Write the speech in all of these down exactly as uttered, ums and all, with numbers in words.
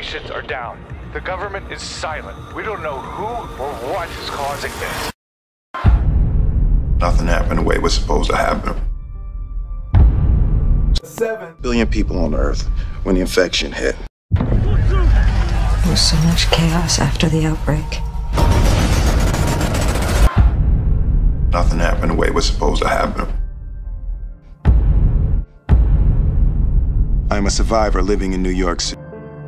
stations are down. The government is silent. We don't know who or what is causing this. Nothing happened the way it was supposed to happen. Seven Billion people on Earth when the infection hit. There was so much chaos after the outbreak. Nothing happened the way it was supposed to happen. I'm a survivor living in New York City.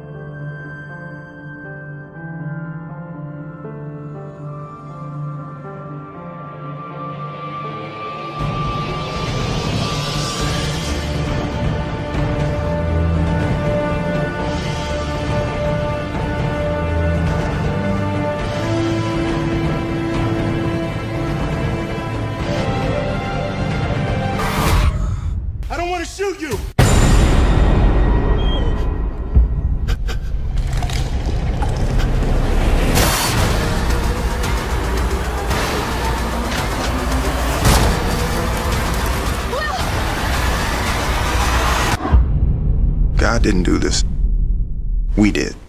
I don't want to shoot you! God didn't do this. We did.